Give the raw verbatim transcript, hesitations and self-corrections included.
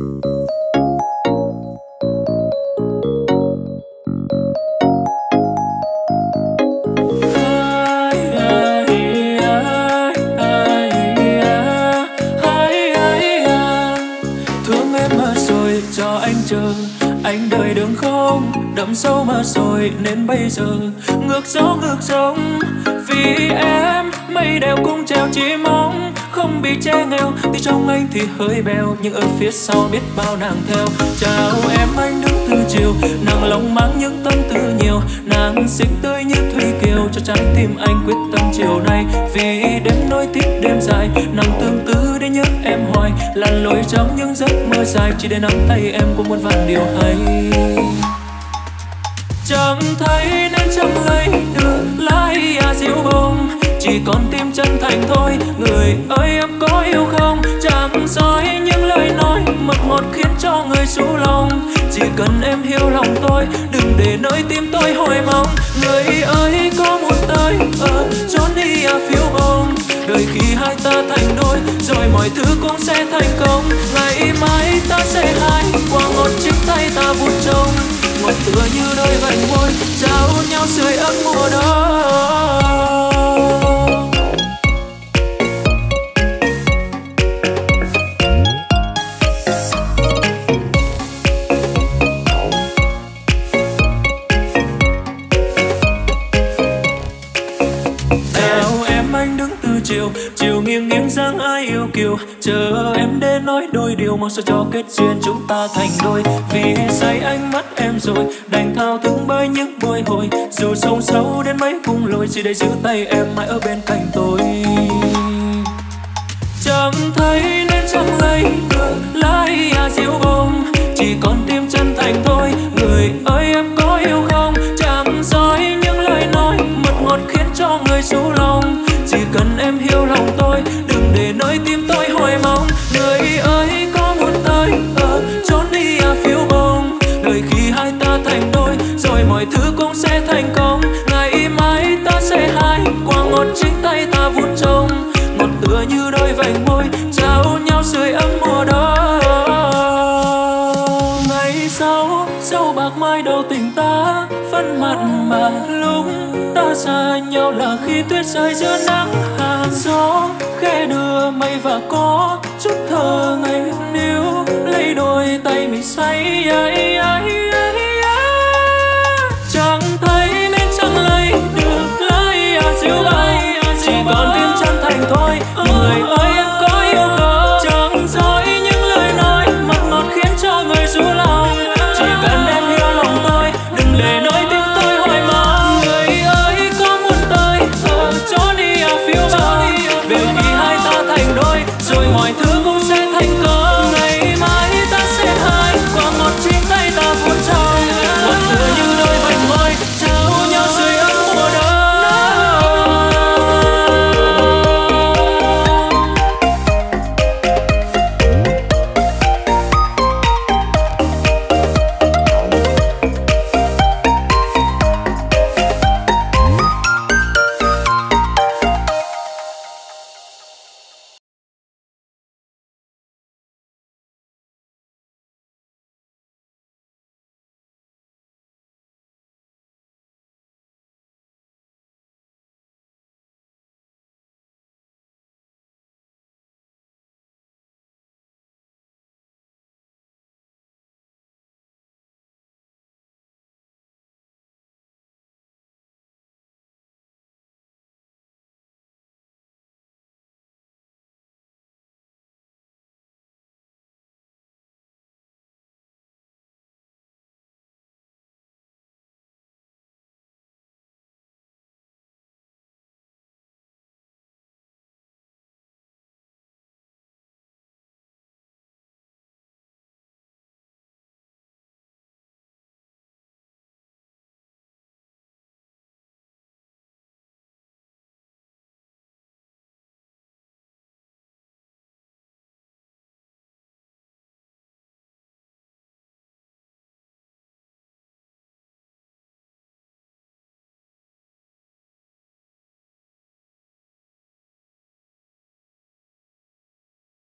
Anh đời đường không đậm sâu mà rồi nên bây giờ ngược gió ngược dòng. Vì em mây đèo cũng treo chỉ mong không bị che nghèo. Tuy trong anh thì hơi bèo nhưng ở phía sau biết bao nàng theo. Chào em anh đứng từ chiều, nàng lòng mang những tâm tư nhiều. Nàng xinh tươi như thủy kiều cho trái tim anh quyết tâm chiều nay. Vì đêm nối tiếp đêm dài, nàng tương tư để nhớ em hoài. Lặn lội trong những giấc mơ dài chỉ để nắm tay em cũng muôn vàn điều hay. Chẳng thấy nên chẳng lấy được lái à diệu bông, chỉ còn tim chân thành thôi. Người ơi em có yêu không? Chẳng dối những lời nói mật ngọt khiến cho người xu lòng. Chỉ cần em hiểu lòng tôi, đừng để nơi tim tôi hồi mong. Người ơi có muốn tới ở trốn đi à phiêu bông. Đời khi hai ta thành đôi, rồi mọi thứ cũng sẽ thành công. Ngày mai ta sẽ hai qua ngọt chiếc tay ta vụt trông. Ngọt tựa như đôi vành môi trao nhau sưởi ấm mùa đông. Chiều, chiều nghiêng nghiêng dáng ai yêu kiều. Chờ em đến nói đôi điều, mong sao cho kết duyên chúng ta thành đôi. Vì say ánh mắt em rồi, đành thao thức bởi những bồi hồi. Dù sông sâu đến mấy cung lội, chỉ để giữ tay em mãi ở bên cạnh tôi. Chẳng thấy nên chẳng lấy được lái à diệu bông, chỉ còn tim chân thành thôi. Người ơi em có yêu không? Chẳng dối những lời nói mật ngọt khiến cho người xu lòng. Chỉ cần em hiểu lòng tôi, đừng để nơi tim tôi hồi mong. Người ơi có muốn tới ở trốn đi à phiêu bông. Đời khi hai ta thành đôi, rồi mọi thứ cũng sẽ thành công. Ngày mai ta sẽ hai qua ngọt chính tay ta vụt trông. Ngọt tựa như đôi vành môi trao nhau sưởi ấm mùa đông. Ngày sau dâu bạc mai đầu tình ta phân mặt mà lúc ta xa nhau là khi tuyết rơi giữa nắng hạ. Gió khẽ đưa mây và có chút thơ ngây níu lấy đôi tay mình say ấy.